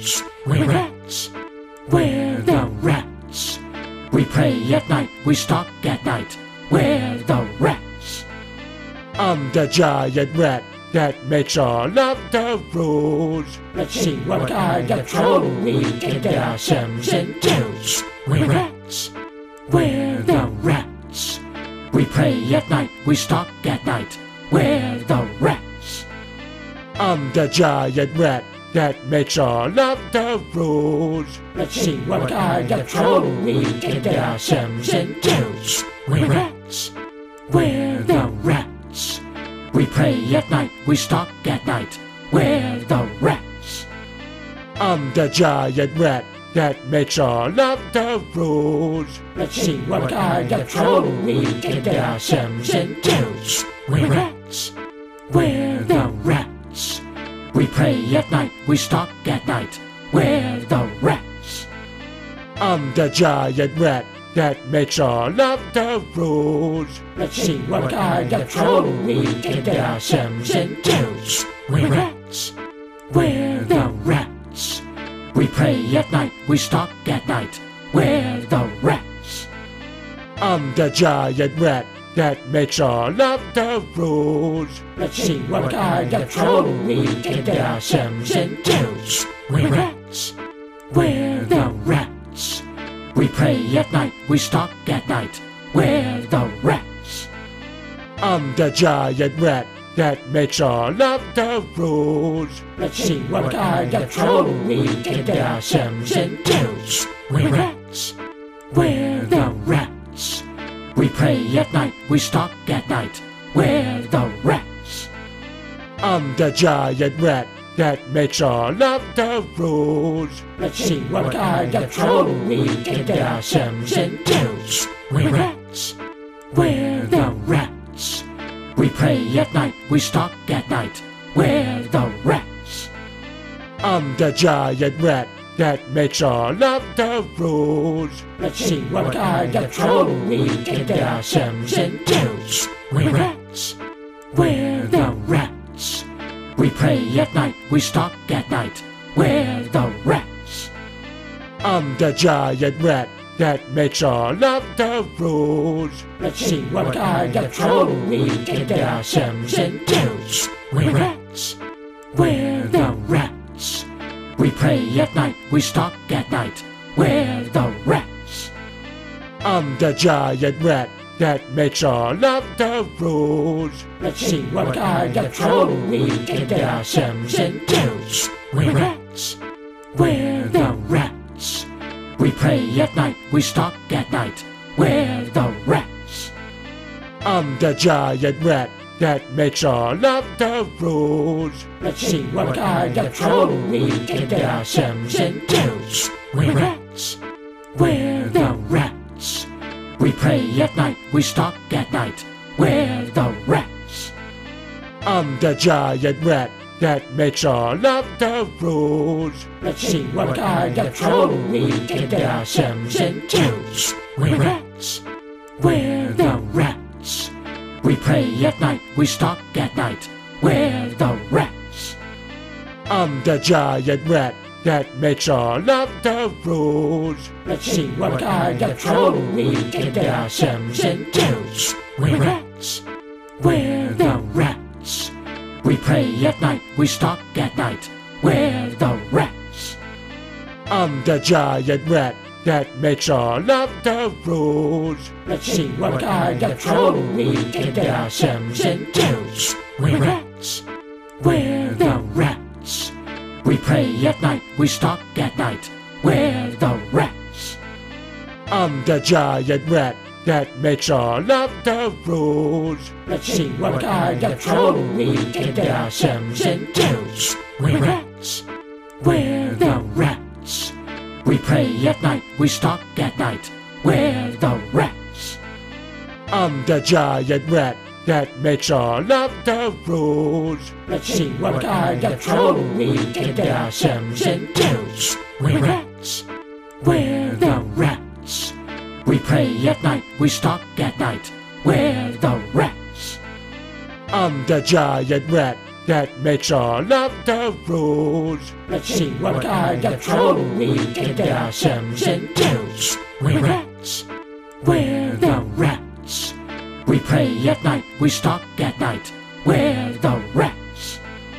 toads, we're rats. We're the rats. We pray at night, we stalk at night. We're the rats. I'm the giant rat that makes all of the rules. Let's see what kind of trouble we can get ourselves into. We're rats. We're the rats. We pray at night, we stalk at night. We're the rats. I'm the giant rat that makes all of the rules. Let's see what kind of trouble we can get ourselves into. We're rats. We're the rats. We pray at night, we stalk at night. We're the rats. I'm the giant rat that makes all of the rules. Let's see what kind of trouble we can get ourselves into. We're rats. We're the rats. We pray at night, we stalk at night. We're the rats. I'm the giant rat that makes all of the rules. Let's see what kind of trouble we can get ourselves into. We're rats. We're the rats. We pray at night, we stalk at night. We're the rats. I'm the giant rat that makes all of the rules. Let's see what kind of trouble we can get ourselves into. We're rats. We're the rats. We pray at night, we stalk at night. We're the rats. I'm the giant rat that makes all of the rules. Let's see what kind of trouble we can get ourselves into. We're rats. We're the rats. We pray at night, we stalk at night. We're the rats. I'm the giant rat that makes all of the rules. Let's see what kind of trouble we can get ourselves into. We're rats. We're the rats. We pray at night, we stalk at night. We're the rats. I'm the giant rat that makes all of the rules. Let's see what kind of trouble we can get ourselves into. We're rats. We're the rats. We pray at night, we stalk at night. We're the rats. I'm the giant rat that makes all of the rules. Let's see what kind of trouble we can get ourselves into. We're rats. We're the rats. We pray at night, we stalk at night. We're the rats. I'm the giant rat that makes all of the rules. Let's see what kind of trouble we can get ourselves into. We're rats. We're the rats. We pray at night, we stalk at night. We're the rats. I'm the giant rat that makes all of the rules. Let's see what kind of trouble we can get ourselves into. We're rats. We're the rats. We pray at night, we stalk at night. We're the rats. I'm the giant rat that makes all of the rules. Let's see what kind of trouble we can get ourselves into. We're rats. We're the rats. We pray at night, we stalk at night. We're the rats. I'm the giant rat that makes all of the rules. Let's see what kind of trouble we can get ourselves into. We're rats. We're the rats. We pray at night, we stalk at night. We're the rats. I'm the giant rat that makes all of the rules. Let's see what kind of trouble we can get ourselves into. We're rats. We're the rats. We pray at night, we stalk at night. We're the rats. I'm the giant rat that makes all of the rules. Let's see what kind of trouble we can get ourselves into. We're rats. We're the rats. We pray at night, we stalk at night. We're the rats. I'm the giant rat that makes all of the rules. Let's see what kind of trouble we can get ourselves into. We're rats. We're the rats. We pray at night, we stalk at night. We're the rats. I'm the giant rat that makes all of the rules. Let's see what kind of trouble we can get ourselves into. We're rats. We're the rats. We pray at night, we stalk at night. We're the rats.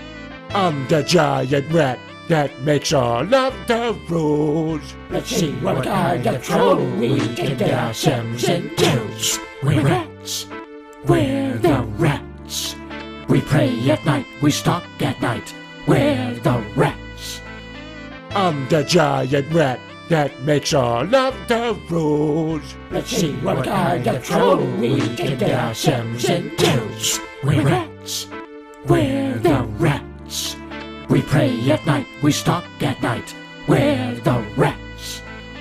I'm the giant rat that makes all of the rules. Let's see what kind of trouble we can get ourselves into. We're rats. We're the rats. We pray at night, we stalk at night. We're the rats. I'm the giant rat that makes all of the rules. Let's see what kind of trouble we can get ourselves into. We're rats. We're the rats. We pray at night, we stalk at night. We're the rats.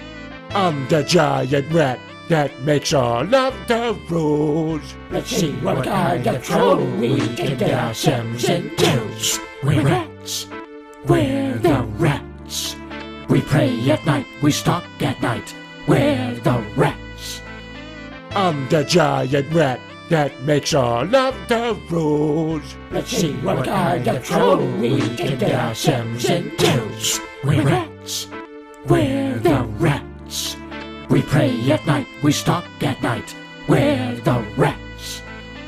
I'm the giant rat that makes all of the rules. Let's see what kind of trouble we can get ourselves into. We're rats. We're the rats. We pray at night, we stalk at night. We're the rats. I'm the giant rat that makes all of the rules. Let's see what kind of trouble we can get ourselves into. We're rats. We're the rats. We pray at night, we stalk at night. We're the rats.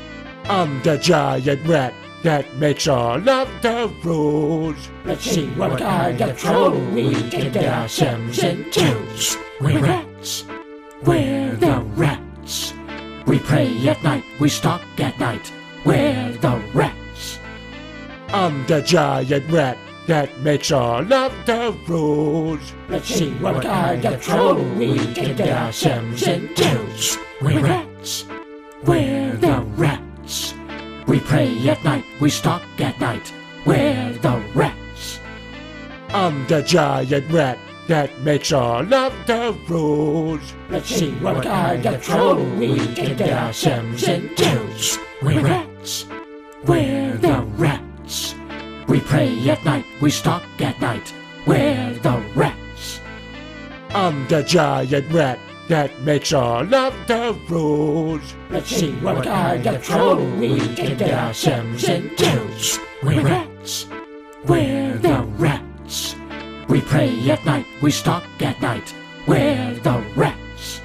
I'm the giant rat that makes all of the rules. Let's see what kind of trouble we can get ourselves into. We're rats. We're the rats. We pray at night, we stalk at night. We're the rats. I'm the giant rat that makes all of the rules. Let's see what kind of trouble we can get ourselves into. We're rats. We're the rats. We pray at night, we stalk at night. We're the rats. I'm the giant rat that makes all of the rules. Let's see what kind of trouble we can get ourselves into. We're rats. We're the rats. We pray at night, we stalk at night. We're the rats. I'm the giant rat that makes all of the rules. Let's see what kind of trouble we can get ourselves into. We're rats. We're the rats. We pray at night, we stalk at night. We're the rats.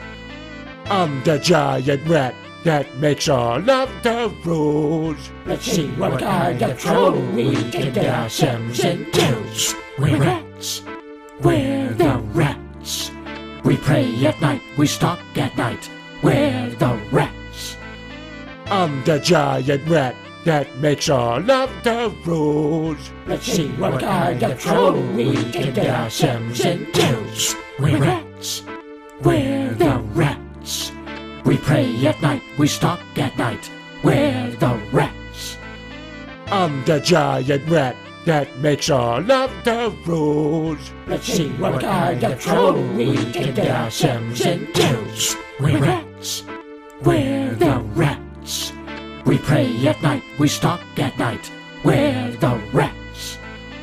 I'm the giant rat that makes all of the rules. Let's see what kind of trouble we can get ourselves into. We're rats. We're the rats. We pray at night, we stalk at night. We're the rats. I'm the giant rat that makes all of the rules. Let's see what kind of trouble we can get ourselves into. We're rats. We're the rats. We pray at night, we stalk at night. We're the rats. I'm the giant rat that makes all of the rules. Let's see what kind of trouble we can get ourselves into. We're rats. We're the rats. We pray at night, we stalk at night. We're the rats.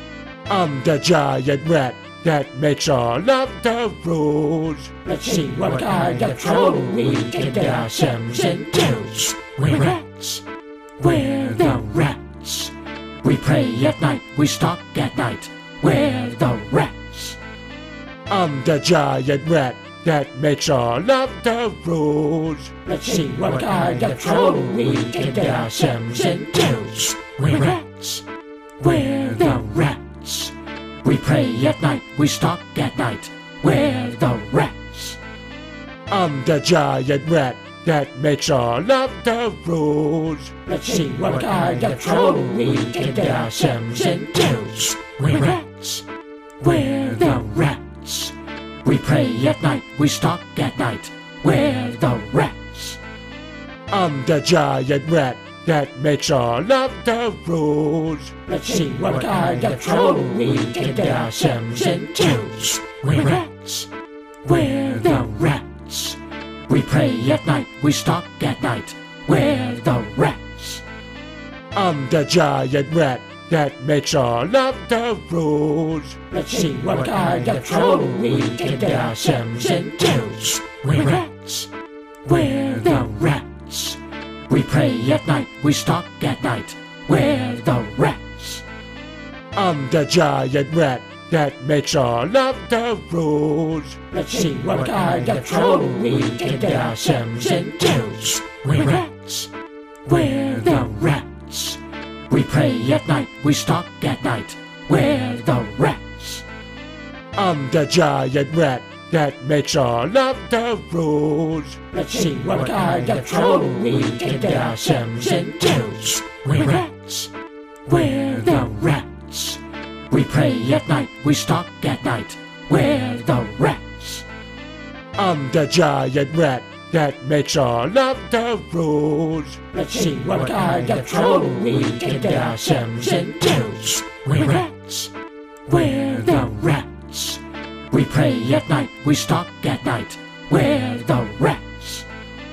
I'm the giant rat that makes all of the rules. Let's see what kind of trouble we can get ourselves into. We're rats. We're the rats. We pray at night, we stalk at night. We're the rats. I'm the giant rat that makes all of the rules. Let's see what kind of trouble we can get ourselves into. We're rats. We're the rats. We pray at night, we stalk at night. We're the rats. I'm the giant rat that makes all of the rules. Let's see what kind of trouble we can get ourselves into. We're rats. We're the rats. We pray at night, we stalk at night. We're the rats. I'm the giant rat that makes all of the rules. Let's see what kind of trouble we can get ourselves into. We're rats. We're the rats. We pray at night, we stalk at night. We're the rats. I'm the giant rat that makes all of the rules. Let's see what kind of trouble we can get ourselves into. We're rats. We're the rats. We pray at night, we stalk at night. We're the rats. I'm the giant rat that makes all of the rules. Let's see what kind of trouble we can get ourselves into. We're rats. We're the rats. We play at night, we stalk at night. We're the rats. I'm the giant rat that makes all of the rules. Let's see what kind of trouble we can get ourselves into. We're rats. We're the rats. We play at night, we stalk at night. We're the rats. I'm the giant rat that makes all of the rules. Let's see what kind of trouble we can get ourselves into. We're rats. We're the rats. We play at night, we stalk at night. We're the rats.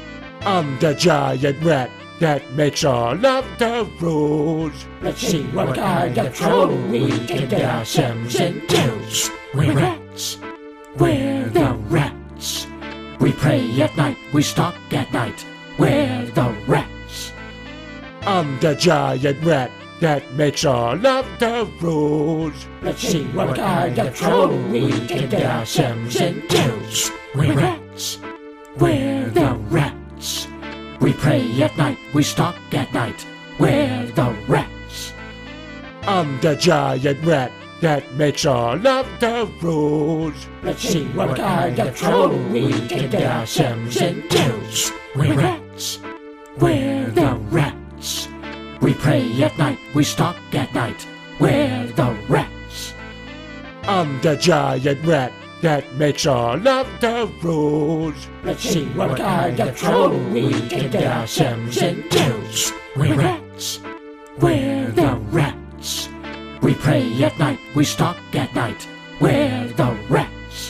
I'm the giant rat that makes all of the rules. Let's see what kind of trouble we can get ourselves into. We're rats. We're the rats. We play at night, we stalk at night. We're the rats. I'm the giant rat that makes all of the rules. Let's see what kind of trouble we can get ourselves into. We're rats. We're the rats. We play at night, we stalk at night. We're the rats. I'm the giant rat that makes all of the rules. Let's see what kind of trouble we can get ourselves into. We're rats. We're the rats. We play at night, we stalk at night. We're the rats. I'm the giant rat that makes all of the rules. Let's see what kind of trouble we can get ourselves into. We're rats. We're the rats. We play at night, we stalk at night. We're the rats.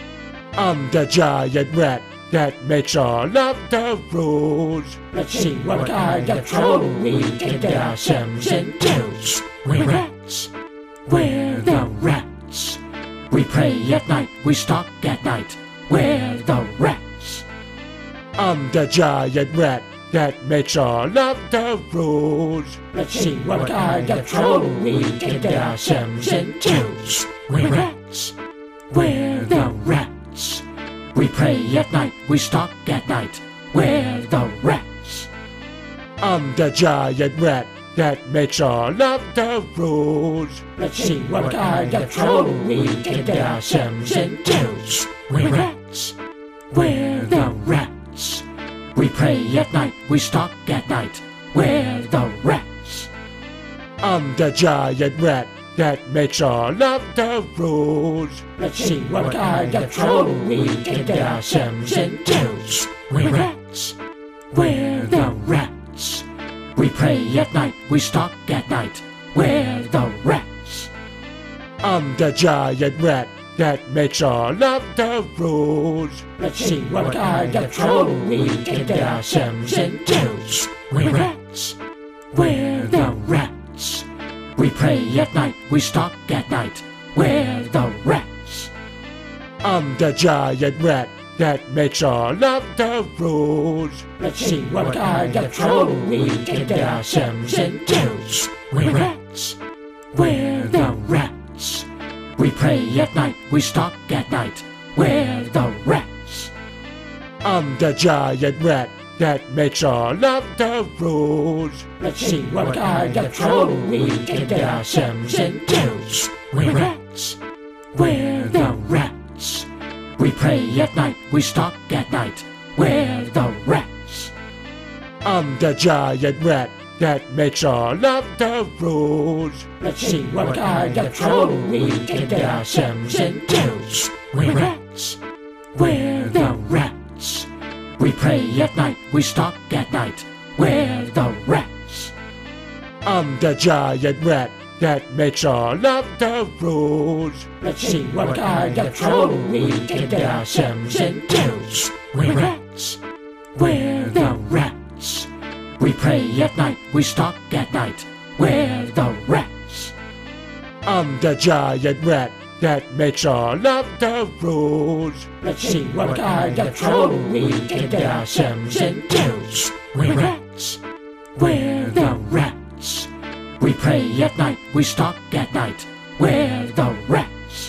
I'm the giant rat that makes all of the rules. Let's see what kind of trouble we can get ourselves into. We're rats. We're the rats. We play at night, we stalk at night. We're the rats. I'm the giant rat that makes all of the rules. Let's see what kind of trouble we can get ourselves into. We're rats. We're the rats. We play at night, we stalk at night. We're the rats. I'm the giant rat that makes all of the rules. Let's see what kind of trouble we can get ourselves into. We're rats. We're the rats. We play at night, we stalk at night. We're the rats. I'm the giant rat that makes all of the rules. Let's see what kind of trouble we can get ourselves into. We're rats. We're the rats. We play at night, we stalk at night. We're the rats. I'm the giant rat that makes all of the rules. Let's see what kind of trouble we can get ourselves into. We're rats. We're the rats. We play at night, we stalk at night. We're the rats. I'm the giant rat that makes all of the rules. Let's see what kind of trouble we can get ourselves into. We're rats. We're the rats. We play at night, we stalk at night. We're the rats. I'm the giant rat that makes all of the rules. Let's see what kind of trouble we can get ourselves into. We're rats. We're the rats. We play at night, we stalk at night. We're the rats. I'm the giant rat that makes all of the rules. Let's see what kind of trouble we can get ourselves into. We're rats. We're the rats. We play at night, we stalk at night. We're the rats. I'm the giant rat that makes all of the rules. Let's see what kind of trouble we can get ourselves into. We're rats. We're the rats. We play at night, we stalk at night. We're the rats. I'm the giant rat that makes all of the rules. Let's see what kind of trouble we can get ourselves into. We're rats. We're the rats. We pray at night, we stalk at night. We're the rats.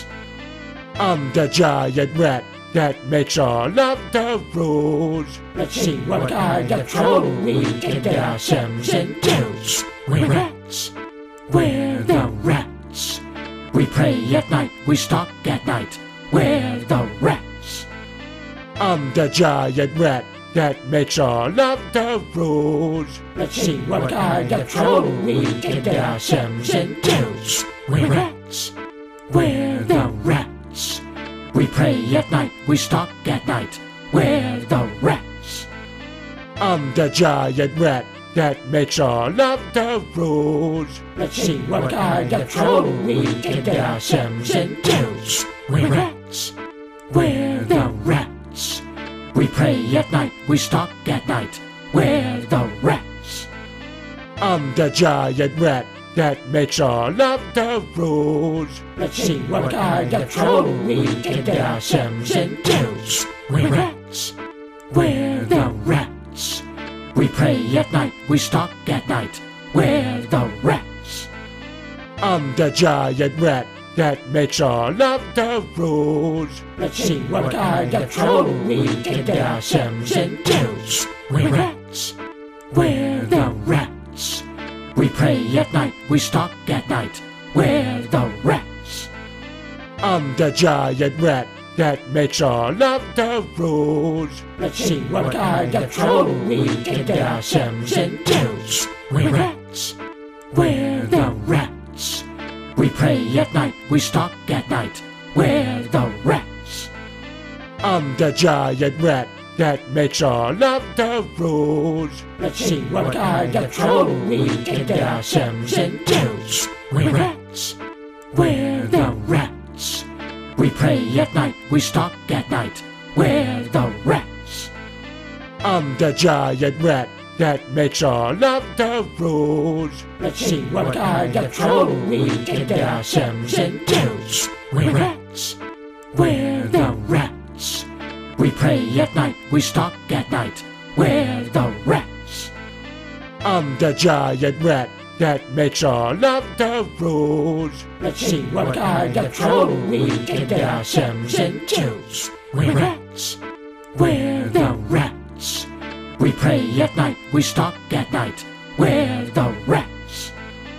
I'm the giant rat that makes all of the rules. Let's see what kind of trouble we can get ourselves into. We're rats. We're the rats. We pray at night, we stalk at night. We're the rats. I'm the giant rat that makes all of the rules. Let's see what kind of trouble we can get ourselves into. We're rats. We're the rats. We pray at night, we stalk at night. We're the rats. I'm the giant rat that makes all of the rules. Let's see what kind of trouble we can get ourselves into. We're rats. We're the rats. We pray at night, we stalk at night. We're the rats. I'm the giant rat that makes all of the rules. Let's see what kind of trouble we can get ourselves into. We're rats. We're the rats. We pray at night, we stalk at night. We're the rats. I'm the giant rat that makes all of the rules. Let's see what kind of trouble we can get ourselves into. We're rats. We're the rats. We pray at night, we stalk at night. We're the rats. I'm the giant rat that makes all of the rules. Let's see what kind of trouble we can get ourselves into. We're rats. We're the rats. We pray at night, we stalk at night. We're the rats. I'm the giant rat that makes all of the rules. Let's see what kind of trouble we can get ourselves into. We're rats. We're the rats. We pray at night, we stalk at night. We're the rats. I'm the giant rat that makes all of the rules. Let's see what kind of trouble we can get ourselves into. We're rats. We're the rats. We pray at night, we stalk at night. We're the rats. I'm the giant rat that makes all of the rules. Let's see what kind of trouble we can get ourselves into. We're rats. We're the rats. We pray at night, we stalk at night. We're the rats.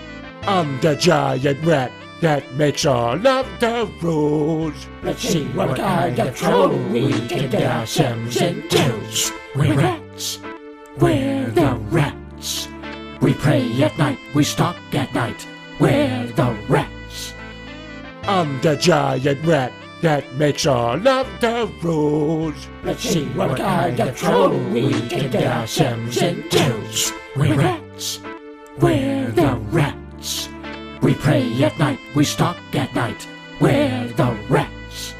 I'm the giant rat that makes all of the rules. Let's see what kind of trouble we can get ourselves into. We're rats. We're the rats. We pray at night, we stalk at night. We're the rats. I'm the giant rat that makes all of the rules. Let's see what kind of trouble we can get ourselves into. We're rats. We're the rats. We pray at night, we stalk at night. We're the rats.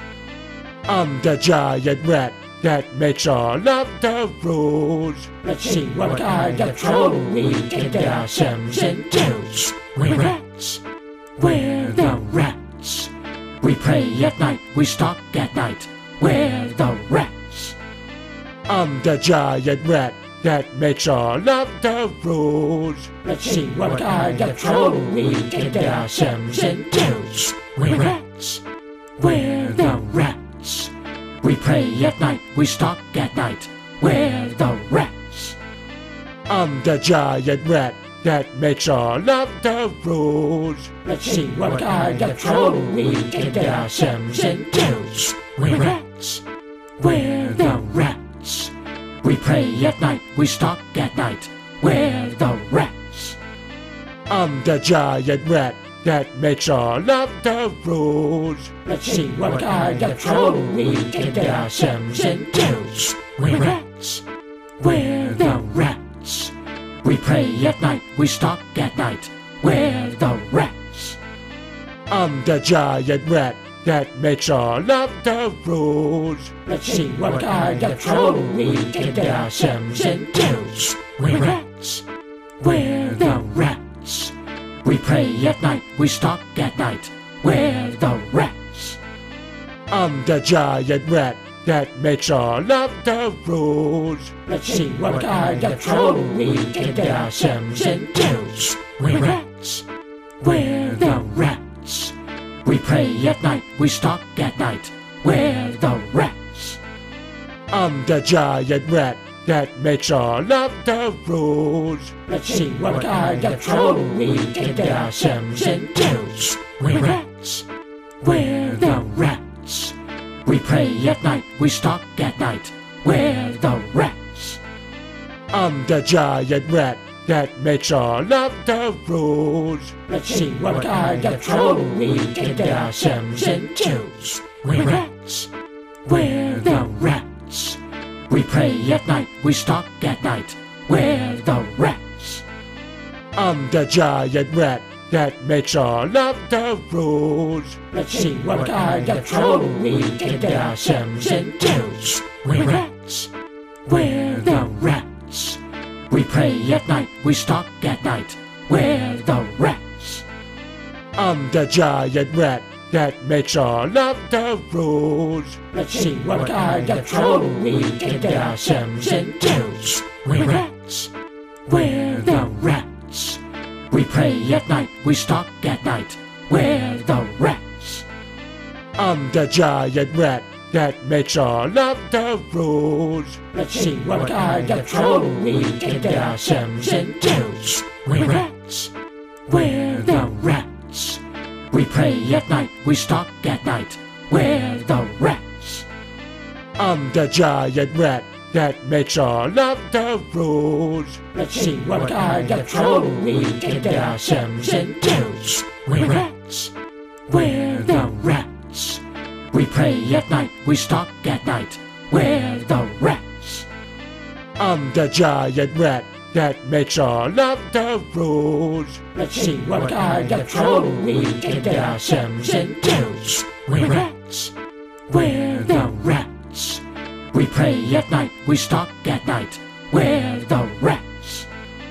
I'm the giant rat that makes all of the rules. Let's see what kind of trouble we can get ourselves into. We're rats. We're the rats. We pray at night, we stalk at night. We're the rats. I'm the giant rat that makes all of the rules. Let's see what kind of trouble we can get ourselves into. We're rats. We're the rats. We pray at night, we stalk at night. We're the rats. I'm the giant rat that makes all of the rules. Let's see what kind of trouble we can get ourselves into. We're rats. We're the rats. We pray at night, we stalk at night. We're the rats. I'm the giant rat that makes all of the rules. Let's see what kind of trouble we can get ourselves into. We're rats. We're the rats. We pray at night, we stalk at night. We're the rats. I'm the giant rat that makes all of the rules. Let's see what kind of trouble we can get ourselves into. We're rats. We're the rats. We pray at night, we stalk at night. We're the rats. I'm the giant rat that makes all of the rules. Let's see what kind of trouble we can get ourselves into. We're rats. We pray at night, we stalk at night. We're the rats. I'm the giant rat that makes all of the rules. Let's see what kind of trouble we can get ourselves into. We're rats. We're the rats. We pray at night, we stalk at night. We're the rats. I'm the giant rat that makes all of the rules. Let's see what kind of trouble we can get ourselves into. We're rats. We're the rats. We pray at night, we stalk at night. We're the rats. I'm the giant rat that makes all of the rules. Let's see what kind of trouble we can get ourselves into. We're rats. We're the rats. We pray at night, we stalk at night. We're the rats. I'm the giant rat that makes all of the rules. Let's see what kind of trouble we can get ourselves into. We're rats. We're the rats. We pray at night, we stalk at night. We're the rats. I'm the giant rat that makes all of the rules. Let's see what kind of trouble we can get ourselves into. We're rats. We're the rats. We pray at night, we stalk at night. We're the rats. I'm the giant rat that makes all of the rules. Let's see what kind of trouble we can get ourselves into. We're rats. We're the rats. We pray at night, we stalk at night. We're the rats. I'm the giant rat that makes all of the rules. Let's see what kind of trouble we can get ourselves into. We're rats. We're the rats. We pray at night, we stalk at night. We're the rats.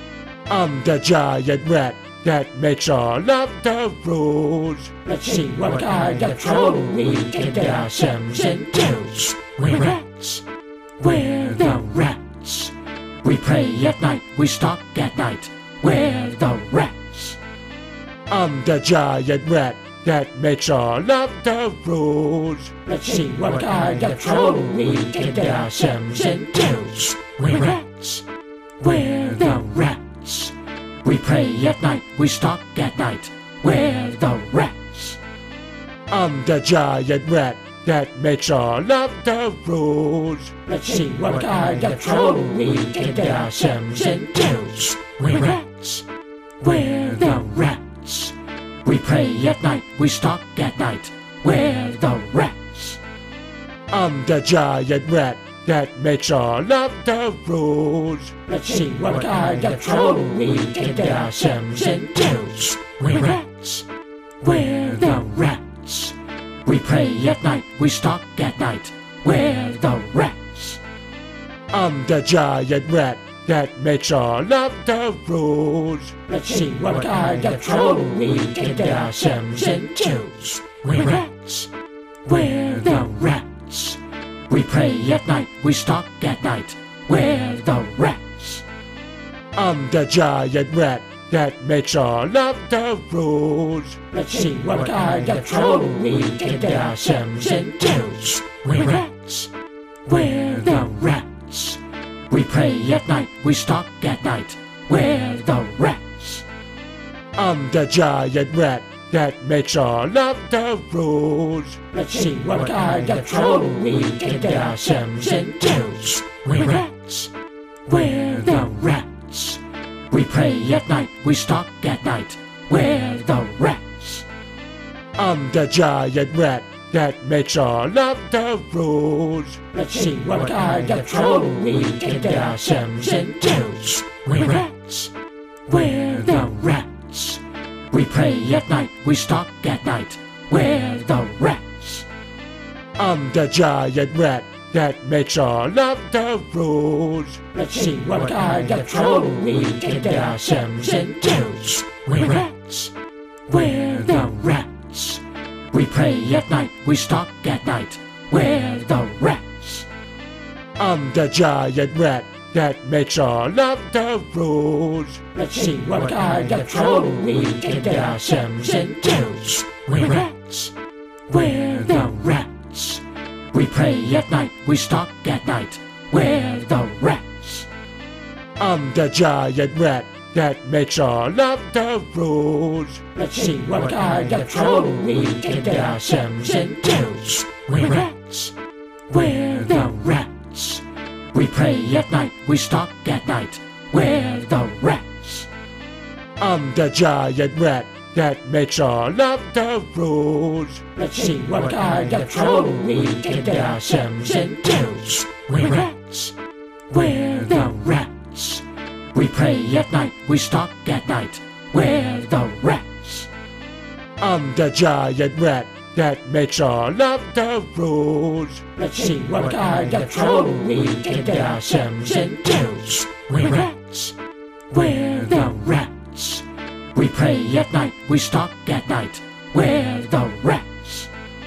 I'm the giant rat that makes all of the rules. Let's see what kind of trouble we can get ourselves into. We're rats. We're the rats. We pray at night, we stalk at night. We're the rats. I'm the giant rat that makes all of the rules. Let's see what kind of trouble we can get ourselves into. We're rats. We're the rats. We pray at night, we stalk at night. We're the rats. I'm the giant rat that makes all of the rules. Let's see what kind of trouble we can get ourselves into. We're rats. We're the rats. We pray at night, we stalk at night. We're the rats. I'm the giant rat that makes all of the rules. Let's see what kind of trouble we can get ourselves into. We're rats. We're the rats. We pray at night, we stalk at night. We're the rats. I'm the giant rat that makes all of the rules. Let's see what kind of trouble we can get ourselves into. We're rats. We're the rats. We pray at night, we stalk at night. We're the rats. I'm the giant rat that makes all of the rules. Let's see what kind of trouble we can get ourselves into. We're rats. We're the rats. We pray at night, we stalk at night. We're the rats. I'm the giant rat that makes all of the rules. Let's see what kind of trouble we can get ourselves into. We're rats. We're the rats. We pray at night, we stalk at night. We're the rats. I'm the giant rat that makes all of the rules. Let's see what kind of trouble we can get ourselves into. We're rats. We're the rats. We pray at night, we stalk at night. We're the rats. I'm the giant rat that makes all of the rules. Let's see what kind of trouble we can get ourselves into. We're rats. We're the rats. We pray at night, we stalk at night. We're the rats. I'm the giant rat that makes all of the rules. Let's see what kind of trouble we can get ourselves into. We're rats. rats. We're the rats. We pray at night, we stalk at night. We're the rats. I'm the giant rat that makes all of the rules. Let's see what kind of trouble we can get ourselves into. We're rats. We're the rats. We pray at night, we stalk at night. We're the rats. I'm the giant rat that makes all of the rules. Let's see what kind of trouble we can get ourselves into. We're rats. We're the rats. We pray at night, we stalk at night. We're the rats. I'm the giant rat that makes all of the rules. Let's see what kind of trouble we can get ourselves into. We're rats. We're the rats. We pray at night, we stalk at night. We're the rats.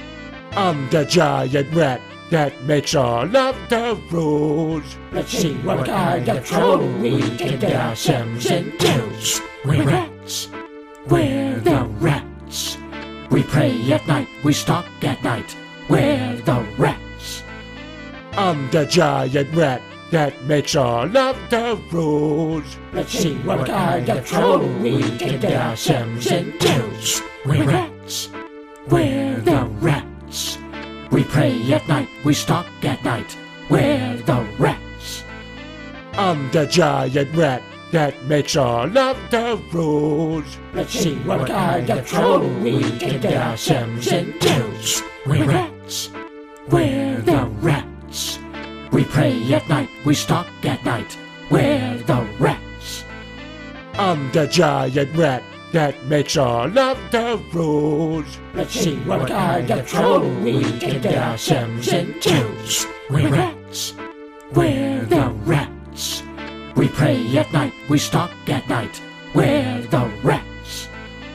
I'm the giant rat that makes all of the rules. Let's see what kind of trouble we can get ourselves into. We're rats. We're the rats. We pray at night, we stalk at night. We're the rats. I'm the giant rat that makes all of the rules. Let's see what kind of trouble we can get ourselves into. We're rats. We're the rats. We pray at night, we stalk at night. We're the rats. I'm the giant rat that makes all of the rules. Let's see what kind of trouble we can get ourselves into. We're rats. We're the rats. We pray at night, we stalk at night. We're the rats. I'm the giant rat that makes all of the rules. Let's see what kind of trouble we can get ourselves into. We're rats. We're the rats. We pray at night, we stalk at night. We're the rats.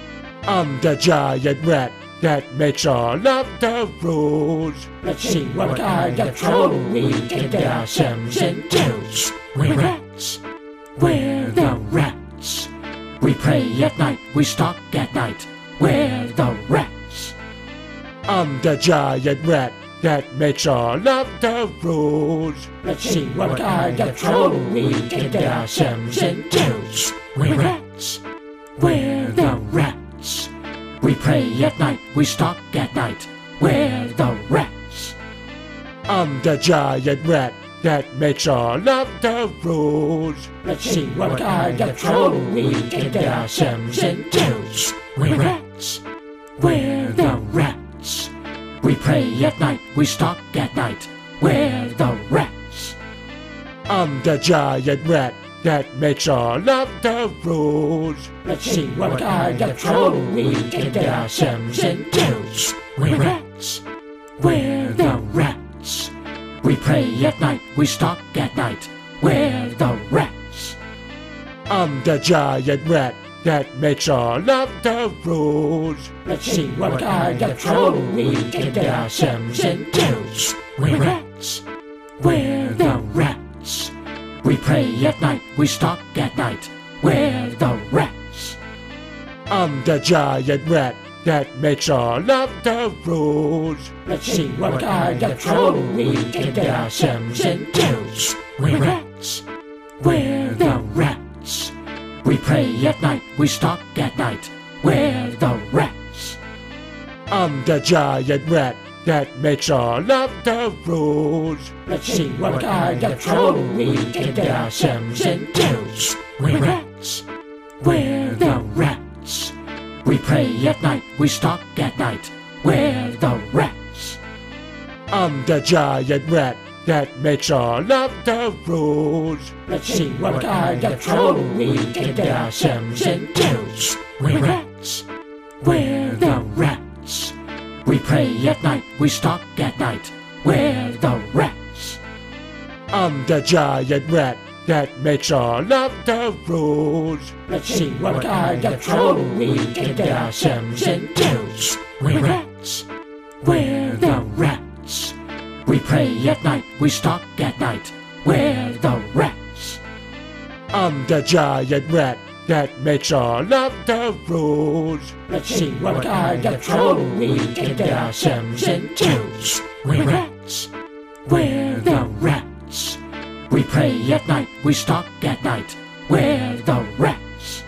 I'm the giant rat that makes all of the rules. Let's see what kind of trouble we can get ourselves into. We're rats. We're the rats. We pray at night, we stalk at night. We're the rats. I'm the giant rat that makes all of the rules. Let's see what kind of trouble we can get ourselves into. We're rats. We're the rats. We pray at night, we stalk at night. We're the rats. I'm the giant rat that makes all of the rules. Let's see what kind of trouble we can get ourselves into. We're rats. We're the rats. We pray at night, we stalk at night. We're the rats. I'm the giant rat that makes all of the rules. Let's see what kind of trouble we can get ourselves into. We're rats. We're the rats. We pray at night, we stalk at night. We're the rats. I'm the giant rat that makes all of the rules. Let's see what kind of trouble we can get ourselves into. We're rats. We're the rats. We pray at night, we stalk at night. We're the rats. I'm the giant rat that makes all of the rules. Let's see what kind of trouble we can get ourselves into. We're rats. We're the rats. We pray at night, we stalk at night. We're the rats. I'm the giant rat that makes all of the rules. Let's see what kind of trouble we can get ourselves into. We're rats. We're the rats. We pray at night, we stalk at night. We're the rats. I'm the giant rat that makes all of the rules. Let's see what kind of trouble we can get ourselves into. We're rats. We're the rats. We pray at night, we stalk at night. We're the rats. I'm the giant rat that makes all of the rules. Let's see what kind of trouble we can get ourselves into. We're rats. We're the rats. We pray at night, we stalk at night. We're the rats. I'm the giant rat that makes all of the rules. Let's see what kind of trouble we can get ourselves into. We're rats. We're the rats. We pray at night, we stalk at night. We're the rats.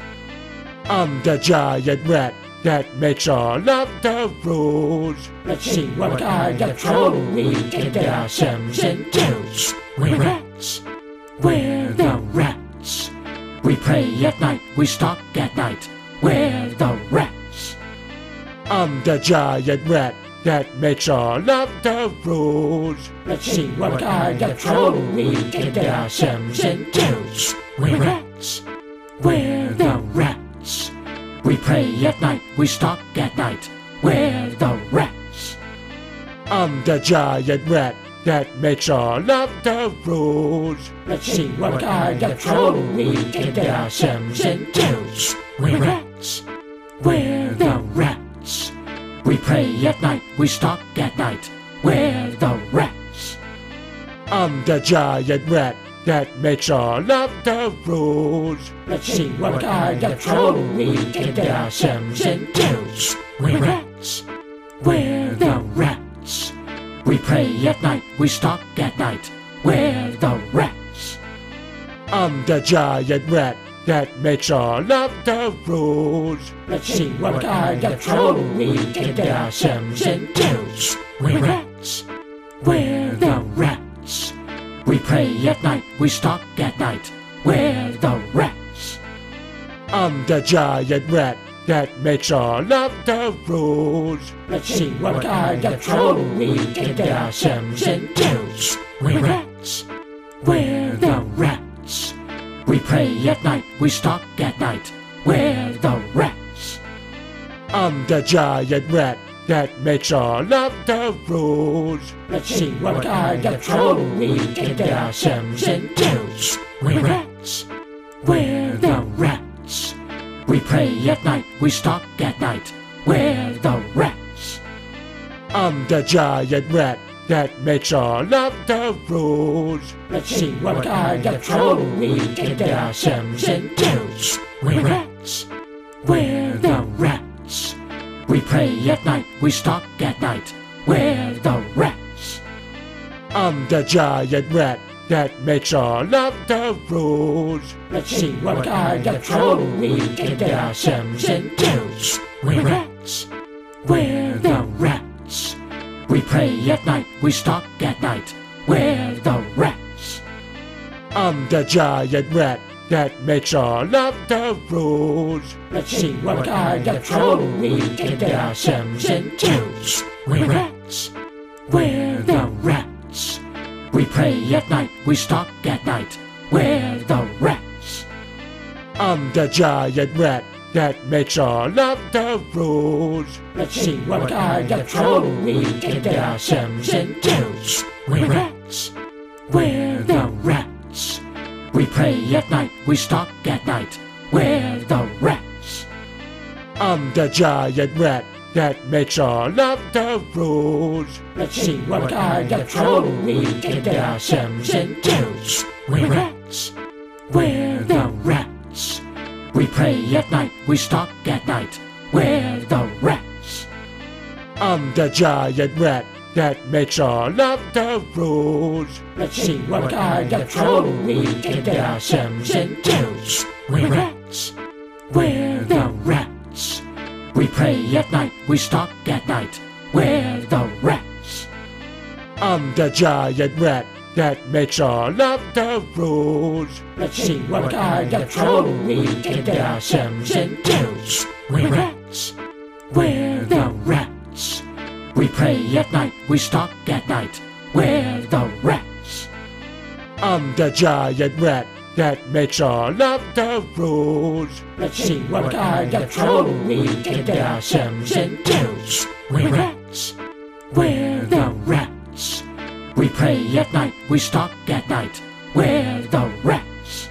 I'm the giant rat that makes all of the rules. Let's see what kind of trouble we can get ourselves into. We're rats. We're the rats. We pray at night, we stalk at night. We're the rats. I'm the giant rat that makes all of the rules. Let's see what kind of trouble we can get ourselves into. We're rats. We're the rats. We pray at night, we stalk at night. We're the rats. I'm the giant rat that makes all of the rules. Let's see what kind of trouble we can get ourselves into. We're rats. We're the rats. We pray at night, we stalk at night. We're the rats. I'm the giant rat that makes all of the rules. Let's see what kind of trouble we can get ourselves into. We're rats. We're the rats. We pray at night, we stalk at night. We're the rats. I'm the giant rat that makes all of the rules. Let's see what kind of trouble we can get ourselves into. We're rats. We're the rats. We pray at night, we stalk at night. We're the rats. I'm the giant rat that makes all of the rules. Let's see what kind of trouble we can get ourselves into. We're rats. We're the rats. We pray at night, we stalk at night. We're the rats. I'm the giant rat that makes all of the rules. Let's see what kind of trouble we can get ourselves into. We're rats. We're the rats. We pray at night, we stalk at night. We're the rats. I'm the giant rat that makes all of the rules. Let's see what kind of trouble we can get ourselves into. We're rats. We're the rats. We pray at night, we stalk at night. We're the rats. I'm the giant rat that makes all of the rules. Let's see what kind of trouble we can get ourselves into. We're rats. We're the rats. We pray at night, we stalk at night. We're the rats. I'm the giant rat that makes all of the rules. Let's see what kind of trouble we can get ourselves into. We're rats. We're the rats. We pray at night, we stalk at night. We're the rats. I'm the giant rat that makes all of the rules. Let's see what kind of trouble we can get ourselves into. We're rats. We're the rats. We pray at night, we stalk at night. We're the rats. I'm the giant rat that makes all of the rules. Let's see what kind of trouble we can get ourselves into. We're rats. We're the rats. We pray at night, we stalk at night. We're the rats. I'm the giant rat that makes all of the rules. Let's see what kind of trouble we can get ourselves into. We're rats. We're the rats. We pray at night, we stalk at night. We're the rats. I'm the giant rat that makes all of the rules. Let's see what kind of trouble we can get ourselves into. We're rats. We're the rats. We pray at night, we stalk at night. We're the rats. I'm the giant rat that makes all of the rules. Let's see what kind of trouble we can get ourselves into. We're rats. We're the rats. We pray at night, we stalk at night. We're the rats.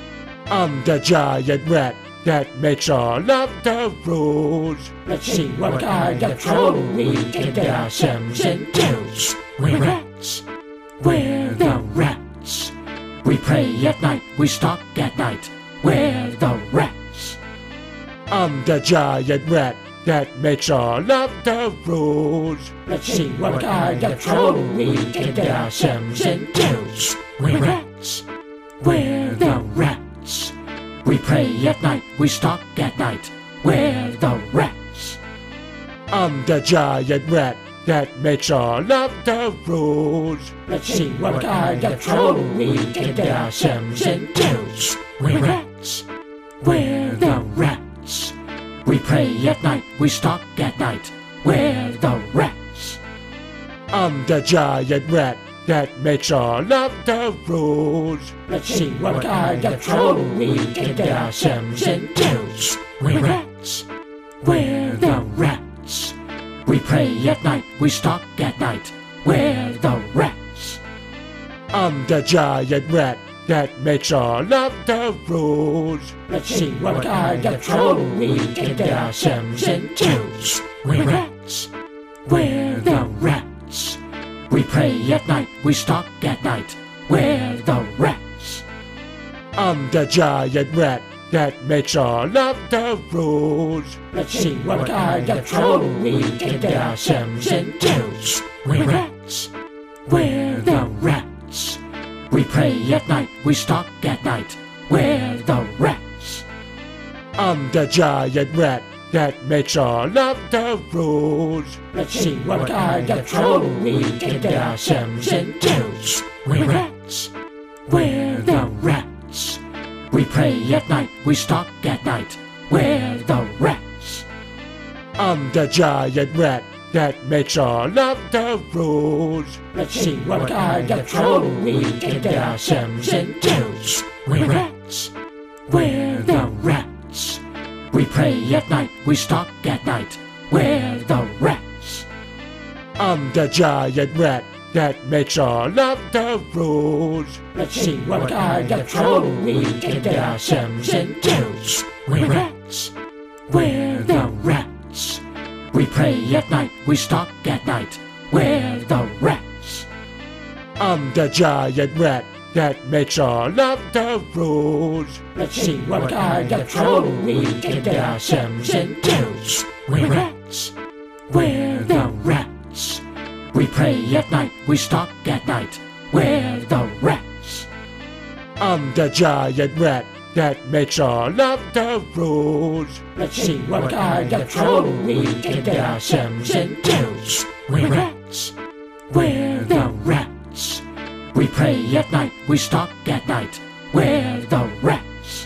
I'm the giant rat that makes all of the rules. Let's see what kind of trouble we can get ourselves into. We're rats. We're the rats. We pray at night, we stalk at night. We're the rats. I'm the giant rat that makes all of the rules. Let's see what kind of trouble we can get ourselves into. We're rats. We're the rats. We pray at night, we stalk at night. We're the rats. I'm the giant rat that makes all of the rules. Let's see what kind of trouble we can get ourselves into. We're rats. We're the rats. We pray at night, we stalk at night. We're the rats. I'm the giant rat that makes all of the rules. Let's see what kind of trouble we can get ourselves into. We're rats. We're the rats. We pray at night, we stalk at night. We're the rats. I'm the giant rat that makes all of the rules. Let's see what kind of trouble we can get ourselves into. We're rats. We're the rats. We pray at night, we stalk at night. We're the rats. I'm the giant rat that makes all of the rules. Let's see what kind of trouble we can get ourselves into. We're rats. We're the rats. We pray at night, we stalk at night. We're the rats. I'm the giant rat that makes all of the rules. Let's see what kind of trouble we can get ourselves into. We're rats. We're the rats. We pray at night, we stalk at night. We're the rats. I'm the giant rat that makes all of the rules. Let's see what kind of trouble we can get ourselves into. We're rats. We're the rats. We pray at night, we stalk at night. We're the rats. I'm the giant rat that makes all of the rules. Let's see what kind of trouble we can get ourselves into. We're rats. We're the rats. We pray at night, we stalk at night. We're the rats. I'm the giant rat that makes all of the rules. Let's see what kind of trouble we can get ourselves into. We're rats. We're the rats. We pray at night, we stalk at night. We're the rats. I'm the giant rat that makes all of the rules. Let's see what kind of trouble we can get ourselves into. We're rats. We're the rats. We pray at night, we stalk at night. We're the rats.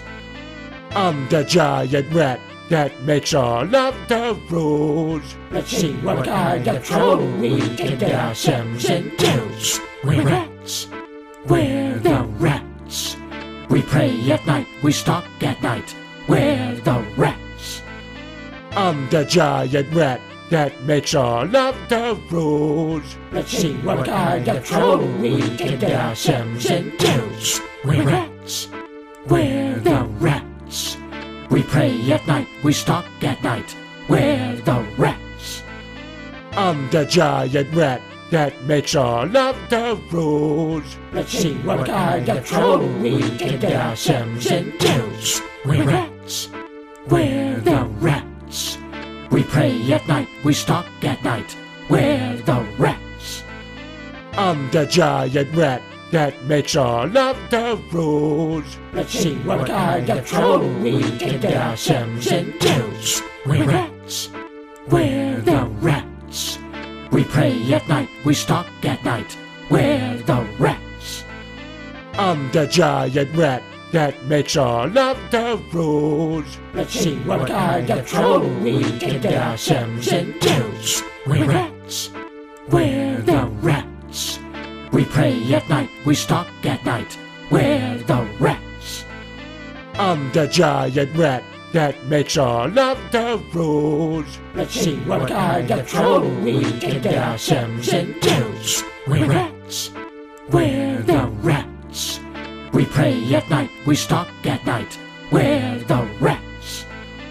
I'm the giant rat that makes all of the rules. Let's see what kind of trouble we can get ourselves into. We're rats. We're the rats. We pray at night, we stalk at night. We're the rats. I'm the giant rat that makes all of the rules. Let's see what kind of trouble we can get ourselves into. We're rats. We're the rats. We pray at night, we stalk at night. We're the rats. I'm the giant rat that makes all of the rules. Let's see what kind of trouble we can get ourselves into. We're rats. We're the rats. We pray at night, we stalk at night. We're the rats. I'm the giant rat that makes all of the rules. Let's see what kind of trouble we can get ourselves into. We're rats. We're the rats. We pray at night, we stalk at night. We're the rats. I'm the giant rat that makes all of the rules. Let's see what kind of trouble we can get ourselves into. We're rats. We're the rats. We pray at night, we stalk at night. We're the rats. I'm the giant rat that makes all of the rules. Let's see what kind of trouble we can get ourselves into. We're rats. We're the rats. We pray at night, we stalk at night. We're the rats.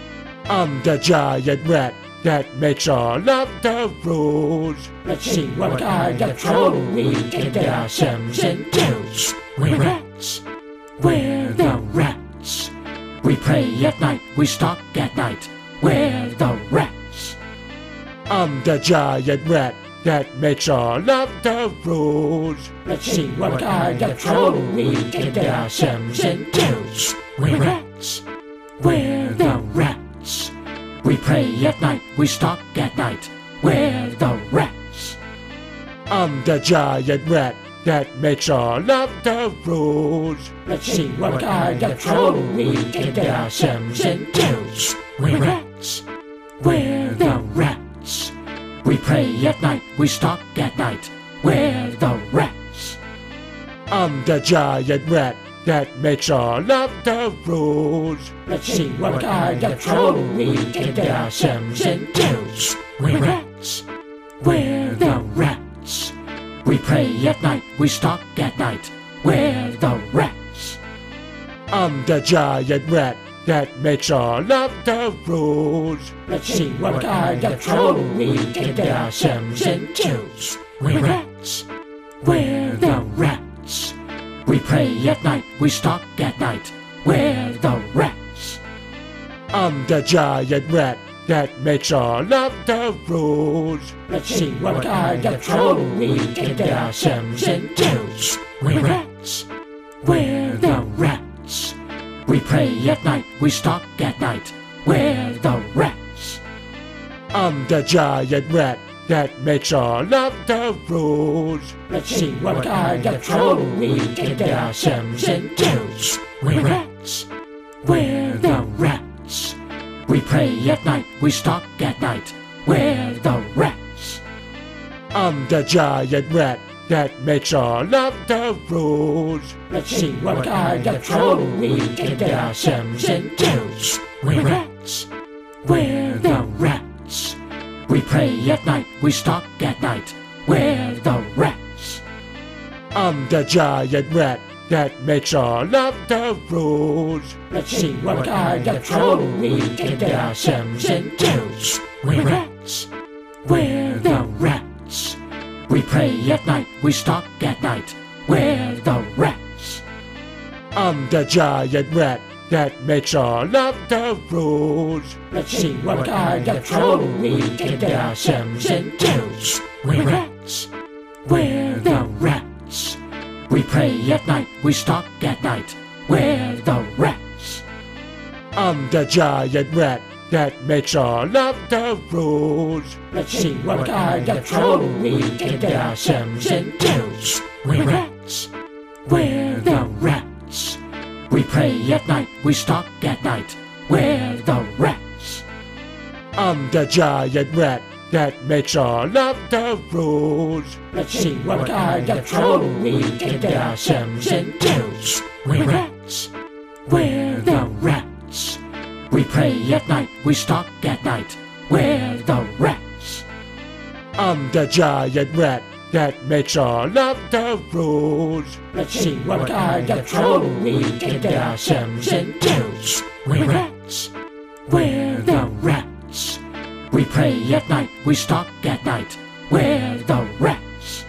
I'm the giant rat that makes all of the rules. Let's see what kind of trouble we can get ourselves into. We're rats. We're the rats. We pray at night, we stalk at night. We're the rats. I'm the giant rat that makes all of the rules. Let's see what kind of trouble we can get ourselves into. We're rats. We're the rats. We pray at night, we stalk at night. We're the rats. I'm the giant rat that makes all of the rules. Let's see what kind of trouble we can get ourselves into. We're rats. We're the rats. We pray at night, we stalk at night. We're the rats. I'm the giant rat that makes all of the rules. Let's see what kind of trouble we can get ourselves into. We're rats. We're the rats. We pray at night, we stalk at night. We're the rats. I'm the giant rat that makes all of the rules. Let's see what kind of trouble we can get ourselves into. We're rats. We're the rats. We pray at night, we stalk at night. We're the rats. I'm the giant rat that makes all of the rules. Let's see what kind of trouble we can get ourselves into. We're rats. We're the rats. We pray at night, we stalk at night. We're the rats. I'm the giant rat that makes all of the rules. Let's see what kind of trouble we can get ourselves into. We're rats. We're the rats. We pray at night, we stalk at night. We're the rats. I'm the giant rat that makes all of the rules. Let's see what kind of trouble we can get ourselves into. We're rats. We're the rats. We pray at night, we stalk at night. We're the rats. I'm the giant rat that makes all of the rules. Let's see what kind of trouble we can get ourselves into. We're rats. We're the rats. We pray at night, we stalk at night. We're the rats. I'm the giant rat that makes all of the rules. Let's see what kind of trouble we can get ourselves into. We're rats. We're the rats. We pray at night, we stalk at night. We're the rats. I'm the giant rat that makes all of the rules. Let's see what kind of trouble we can get ourselves into. We're rats. We're the rats. We pray at night, we stalk at night. We're the rats. I'm the giant rat that makes all of the rules. Let's see what kind of trouble we can get ourselves into. We're rats. We're the rats. We pray at night, we stalk at night. We're the rats. I'm the giant rat that makes all of the rules. Let's see what kind of trouble we can get ourselves into. We're rats. We're the rats. We pray at night, we stalk at night. We're the rats.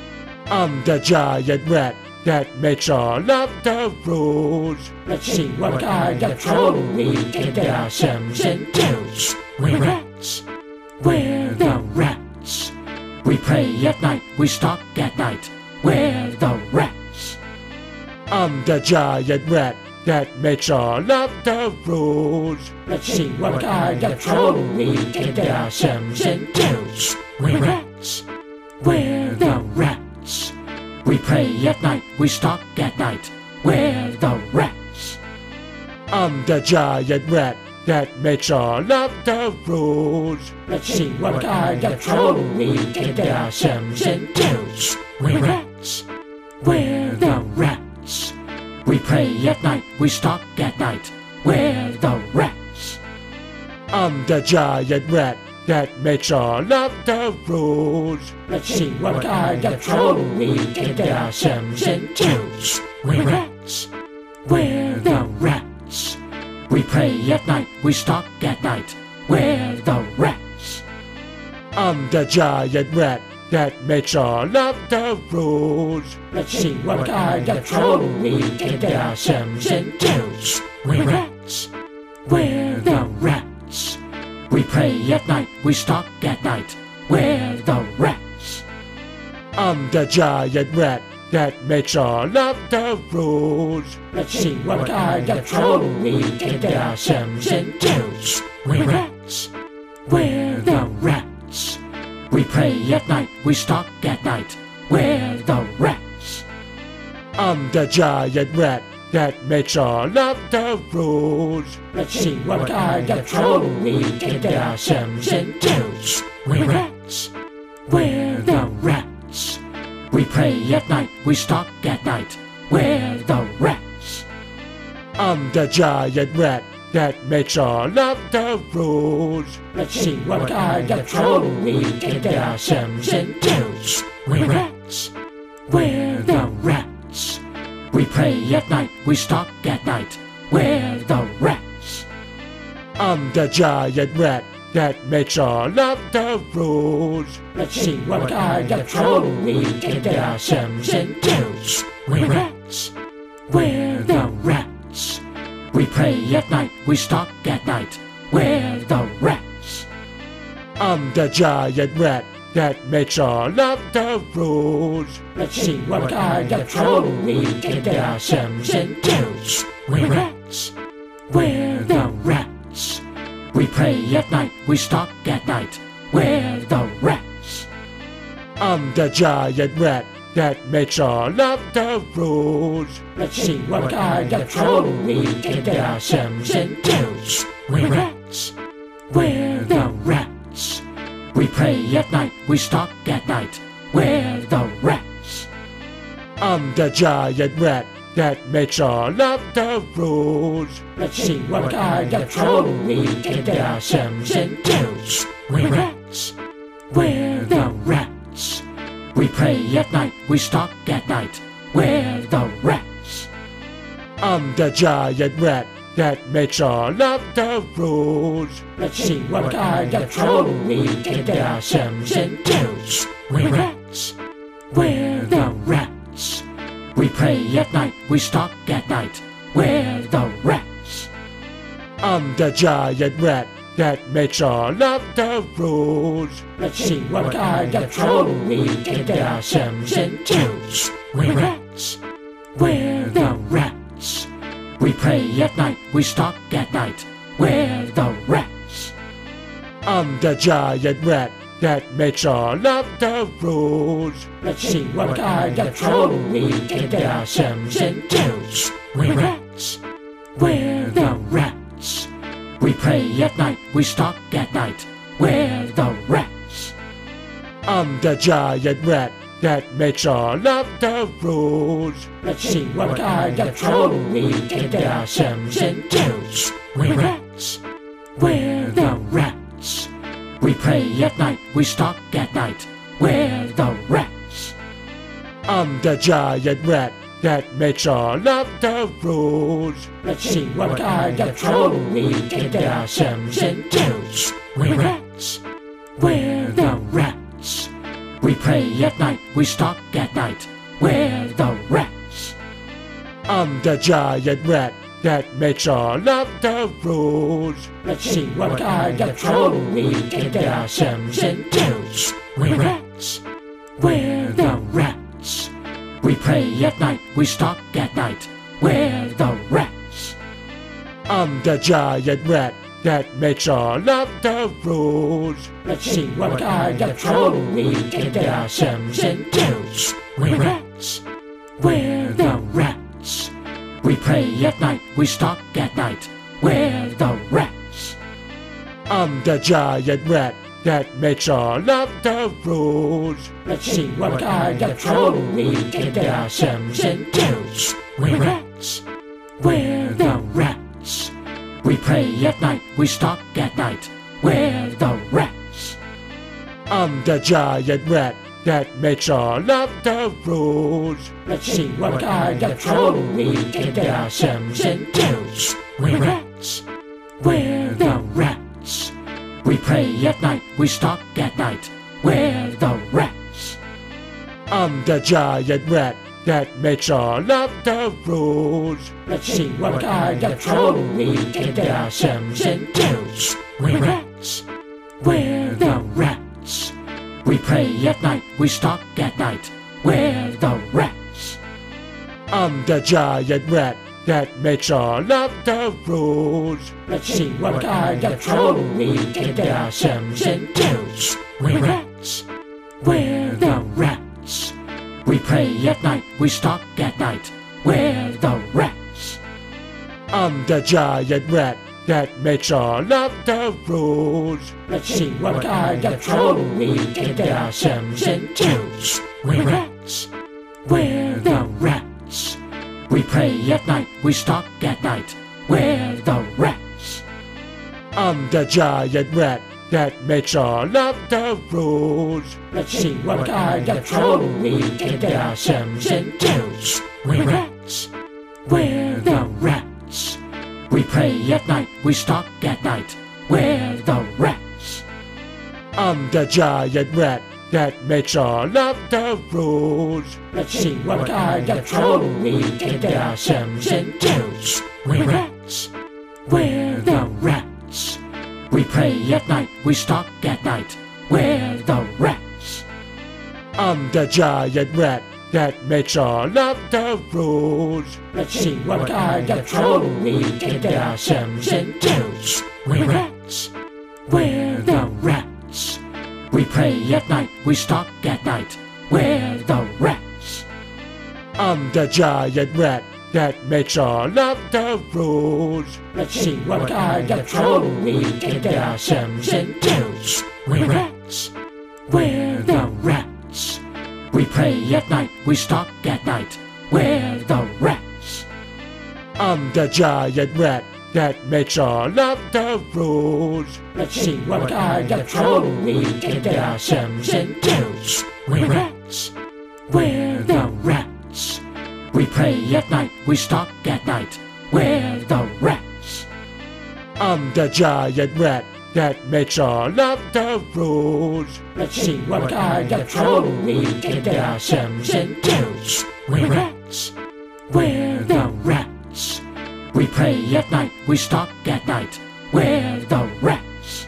I'm the giant rat that makes all of the rules. Let's see what kind of trouble we can get ourselves into. We're rats. We're the rats. We pray at night, we stalk at night. We're the rats. I'm the giant rat that makes all of the rules. Let's see what kind of trouble we can get ourselves into. We're rats. We're the rats. We pray at night, we stalk at night. We're the rats. I'm the giant rat that makes all of the rules. Let's see what kind of trouble we can get ourselves into. We're rats. We're the rats. We pray at night, we stalk at night. We're the rats. I'm the giant rat that makes all of the rules. Let's see what kind of trouble we can get ourselves into. We're rats. We're the rats. We pray at night, we stalk at night. We're the rats. I'm the giant rat that makes all of the rules. Let's see what kind of trouble we can get ourselves into. We're rats. rats. We're the rats. We pray at night, we stalk at night. We're the rats. I'm the giant rat that makes all of the rules. Let's see what kind of trouble we can get ourselves into. We're rats. We're the rats. We pray at night, we stalk at night. We're the rats. I'm the giant rat that makes all of the rules. Let's see what kind of trouble we can get ourselves into. We're rats. We're the rats. We pray at night, we stalk at night. We're the rats. I'm the giant rat that makes all of the rules. Let's see what kind of trouble we can get ourselves into. We're rats. We're the rats. We pray at night, we stalk at night. We're the rats. I'm the giant rat that makes all of the rules. Let's see what kind of trouble we can get ourselves into. We're rats. We're the rats. We pray at night, we stalk at night. We're the rats. I'm the giant rat that makes all of the rules. Let's see what kind of trouble we can get ourselves into. We're rats. We're the rats. We pray at night, we stalk at night. We're the rats. I'm the giant rat that makes all of the rules. Let's see what kind of trouble we can get ourselves into. We're rats. We're the rats. We pray at night, we stalk at night. We're the rats. I'm the giant rat that makes all of the rules. Let's see what kind of trouble we can get ourselves into. We're rats. We're the rats. We pray at night, we stalk at night. We're the rats. I'm the giant rat that makes all of the rules. Let's see what kind of trouble we can get ourselves into. We're rats. We're the rats. We pray at night, we stalk at night. We're the rats. I'm the giant rat that makes all of the rules. Let's see what kind of trouble we can get ourselves into. We're rats. We're the rats. We pray at night, we stalk at night. We're the rats. I'm the giant rat that makes all of the rules. Let's see what kind of trouble we can get ourselves into. We're rats. We're the rats. We pray at night, we stalk at night. We're the rats. I'm the giant rat that makes all of the rules. Let's see what kind of trouble we can get ourselves into. We're rats. We're the rats. We pray at night, we stalk at night. We're the rats. I'm the giant rat that makes all of the rules. Let's see what kind of trouble we can get ourselves into. We're rats. We're the rats. We pray at night, we stalk at night. We're the rats. I'm the giant rat that makes all of the rules. Let's see what kind of trouble we can get ourselves into. We're rats. We're the rats. We pray at night, we stalk at night. We're the rats. I'm the giant rat that makes all of the rules. Let's see what kind of trouble we can get ourselves into. We're rats. We're the rats. We pray at night, we stalk at night. We're the rats. I'm the giant rat that makes all of the rules. Let's see what kind of trouble we can get ourselves into. We're rats. We're the rats. We pray at night, we stalk at night. We're the rats. I'm the giant rat that makes all of the rules. Let's see what kind of trouble we can get ourselves into. We're rats. We're the rats. We pray at night, we stalk at night. We're the rats. I'm the giant rat that makes all of the rules. Let's see what kind of trouble we can get ourselves into. We're rats. We're the rats. We pray at night, we stalk at night. We're the rats. I'm the giant rat that makes all of the rules. Let's see what kind of trouble we can get ourselves into. We're rats. We're the rats. We pray at night, we stalk at night. We're the rats. I'm the giant rat that makes all of the rules. Let's see what kind of trouble we can get ourselves into. We're rats. We're the rats. We pray at night, we stalk at night. We're the rats. I'm the giant rat that makes all of the rules. Let's see what kind of trouble we can get ourselves into. We're rats. We're the rats. We pray at night, we stalk at night. We're the rats. I'm the giant rat that makes all of the rules. Let's see what kind of trouble we can get ourselves into. We're rats. We're the rats. We pray at night, we stalk at night. We're the rats. I'm the giant rat that makes all of the rules. Let's see what kind of trouble we can get ourselves into. We're rats. We're the rats. We pray at night, we stalk at night. We're the rats. I'm the giant rat that makes all of the rules. Let's see what kind of trouble we can get ourselves into. We're rats. We're the rats. We pray at night, we stalk at night. We're the rats. I'm the giant rat that makes all of the rules. Let's see what kind of trouble we can get ourselves into. We're rats. We're the rats. We pray at night, we stalk at night. We're the rats. I'm the giant rat that makes all of the rules. Let's see what kind of trouble we can get ourselves into. We're rats. We're the rats. We pray at night, we stalk at night. We're the rats.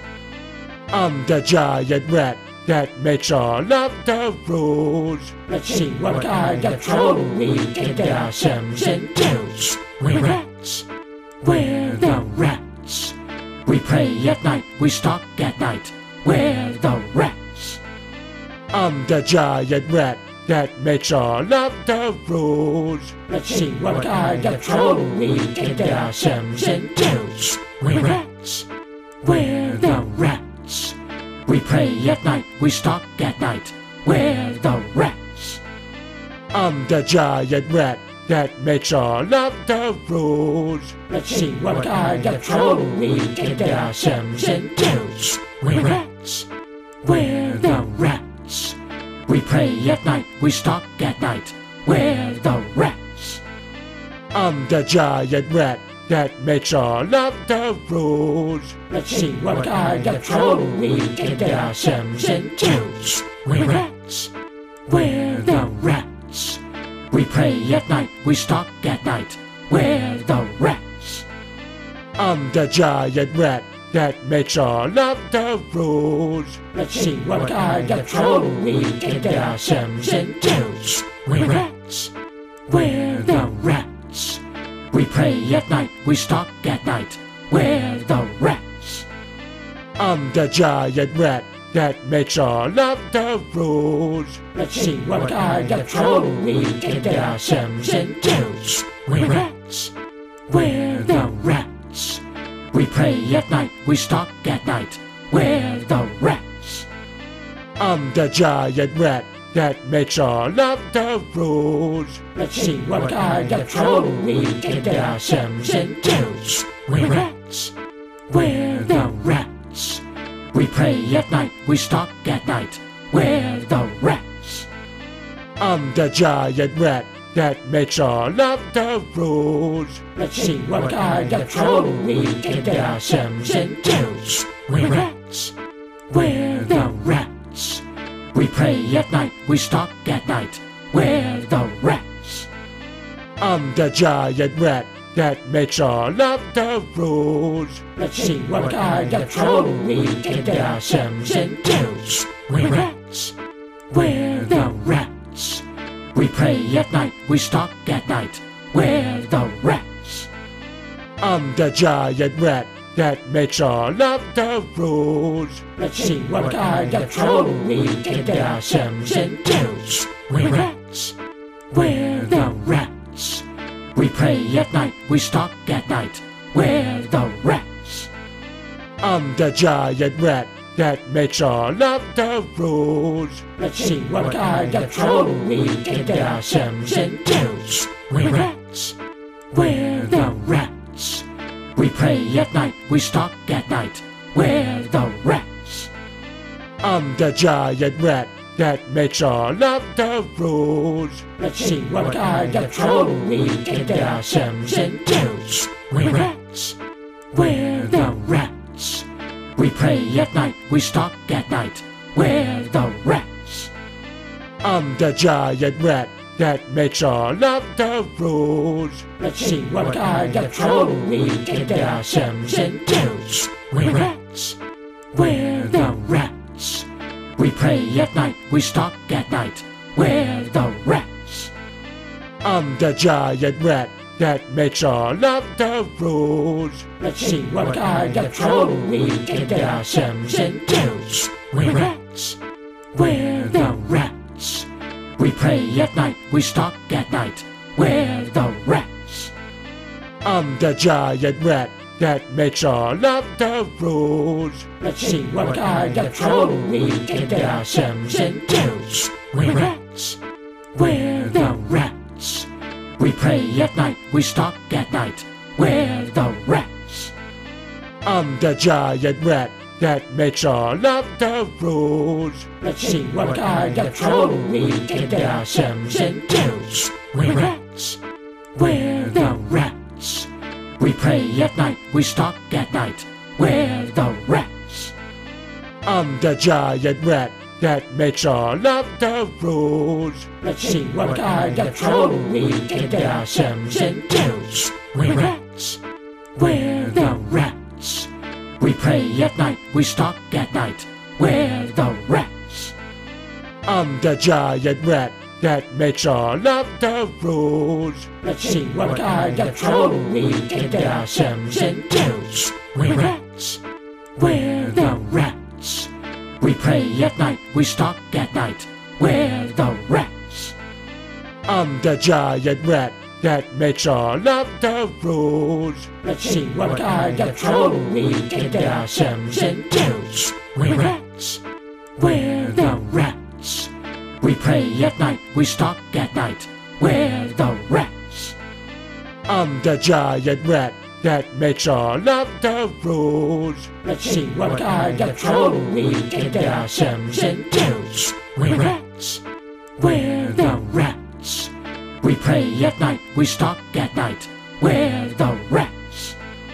I'm the giant rat that makes all of the rules. Let's see what kind of trouble we can get ourselves into. We're rats. We're the rats. We pray at night, we stalk at night. We're the rats. I'm the giant rat that makes all of the rules. Let's see what kind of trouble we can get ourselves into. We're rats. We're the rats. We pray at night, we stalk at night. We're the rats. I'm the giant rat that makes all of the rules. Let's see what kind of trouble we can get ourselves into. We're rats. We're the rats. We pray at night, we stalk at night. We're the rats. I'm the giant rat that makes all of the rules. Let's see what kind of trouble we can get ourselves into. We're rats. We're the rats. We pray at night, we stalk at night. We're the rats. I'm the giant rat that makes all of the rules. Let's see what kind of trouble we can get ourselves into. We're rats. We're the rats. We pray at night, we stalk at night. We're the rats. I'm the giant rat that makes all of the rules. Let's see what kind of trouble we can get ourselves into. We're rats. We're the rats. We pray at night, we stalk at night. We're the rats. I'm the giant rat that makes all of the rules. Let's see what kind of trouble we can get ourselves into. We're rats. We're the rats. We pray at night, we stalk at night. We're the rats. I'm the giant rat that makes all of the rules. Let's see what kind of trouble we can get ourselves into. We're rats. We're the rats. We pray at night, we stalk at night. We're the rats. I'm the giant rat that makes all of the rules. Let's see what kind of trouble we can get ourselves into. We're rats. We're the rats. We play at night, we stalk at night. We're the rats. I'm the giant rat that makes all of the rules. Let's see what kind of trouble we can get ourselves into. We're rats. We're the rats. We play at night, we stalk at night. We're the rats. I'm the giant rat that makes all of the rules. Let's see what kind of trouble we can get ourselves into. We're rats. We're the rats. We play at night, we stalk at night. We're the rats. I'm the giant rat that makes all of the rules. Let's see what kind of trouble we can get ourselves into. We're rats. We're the rats. We play at night, we stalk at night. We're the rats. I'm the giant rat that makes all of the rules. Let's see what kind of trouble we can get ourselves into. We're rats. We're the rats. We play at night, we stalk at night. We're the rats. I'm the giant rat that makes all of the rules. Let's see what kind of trouble we can get ourselves into. We're rats. We're the rats. We play at night, we stalk at night. We're the rats. I'm the giant rat that makes all of the rules. Let's see what kind of trouble we can get ourselves into. We're rats. We're the rats. We play at night, we stalk at night. We're the rats. I'm the giant rat that makes all of the rules. Let's see what kind of trouble we can get ourselves into. We're rats. We're the rats. We play at night, we stalk at night. We're the rats. I'm the giant rat that makes all of the rules. Let's see what kind of trouble we can get ourselves into. We're rats. We're the rats. We play at night, we stalk at night. We're the rats. I'm the giant rat that makes all of the rules. Let's see what kind of trouble we can get ourselves into. We're rats. We're the rats. We play at night, we stalk at night. We're the rats. I'm the giant rat that makes all of the rules. Let's see what kind of trouble we can get ourselves into. We're rats. We're the rats. We play at night, we stalk at night. We're the rats. I'm the giant rat that makes all of the rules. Let's see what kind of trouble we can get ourselves into. We're rats. We're the rats. We play at night, we stalk at night. We're the rats.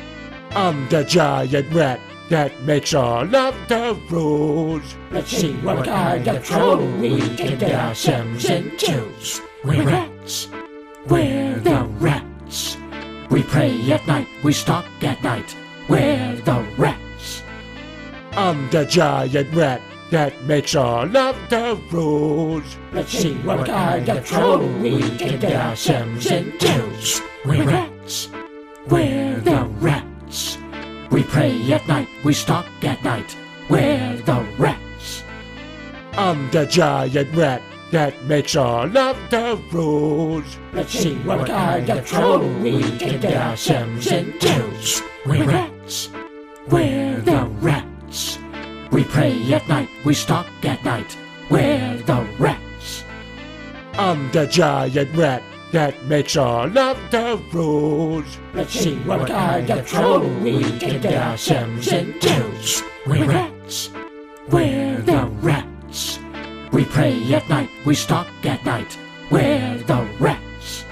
I'm the giant rat that makes all of the rules. Let's see what kind of trouble we can get ourselves into. We're rats. We're the rats. We play at night, we stalk at night. We're the rats. I'm the giant rat that makes all of the rules. Let's see what kind of trouble we can get ourselves into. We're rats. We're the rats. We play at night, we stalk at night. We're the rats. I'm the giant rat that makes all of the rules. Let's see what kind of trouble we can get ourselves into. We're rats. We're the rats. We play at night, we stalk at night. We're the rats. I'm the giant rat that makes all of the rules. Let's see what kind of trouble we can get ourselves into. We're rats. We're the rats. We play at night, we stalk at night. We're the rats.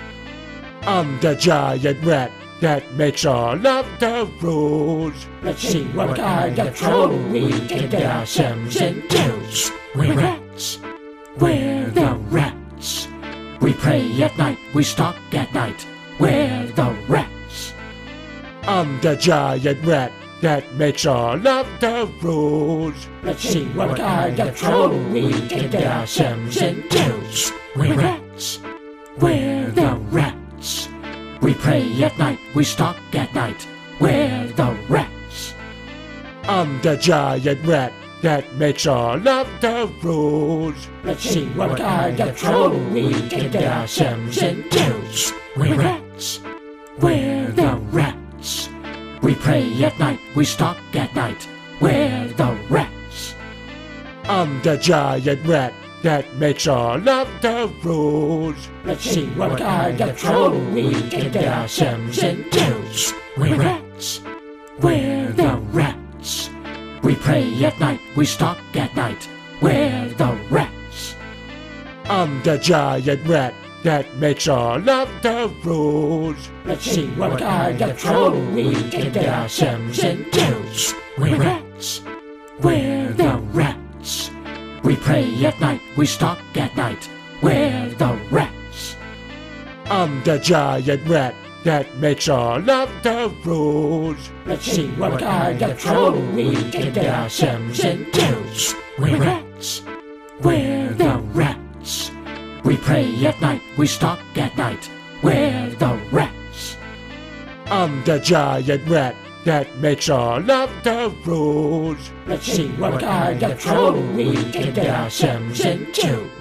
I'm the giant rat that makes all of the rules. Let's see what kind of trouble we can get ourselves into. We're rats. We're the rats. We We pray at night, we stalk at night. We're the rats. I'm the giant rat that makes all of the rules. Let's see what kind of trouble we can get ourselves into. We're rats. We're the rats. We pray at night, we stalk at night. We're the rats. I'm the giant rat that makes all of the rules. Let's see what kind of trouble we can get ourselves into. We're rats. We're the rats. We pray at night, we stalk at night. We're the rats. I'm the giant rat that makes all of the rules. Let's see what kind of trouble we can get ourselves into. We're rats. We're the rats. We pray at night, we stalk at night. We're the rats. I'm the giant rat that makes all of the rules. Let's see what kind of trouble we can get ourselves into. We're rats. We're the rats. We pray at night, we stalk at night. We're the rats. I'm the giant rat that makes all of the rules. Let's see what kind of trouble we can get ourselves into. We're rats. We're the rats. We pray at night, we stalk at night. We're the rats. I'm the giant rat that makes all of the rules. Let's see what kind of trouble we can get ourselves into.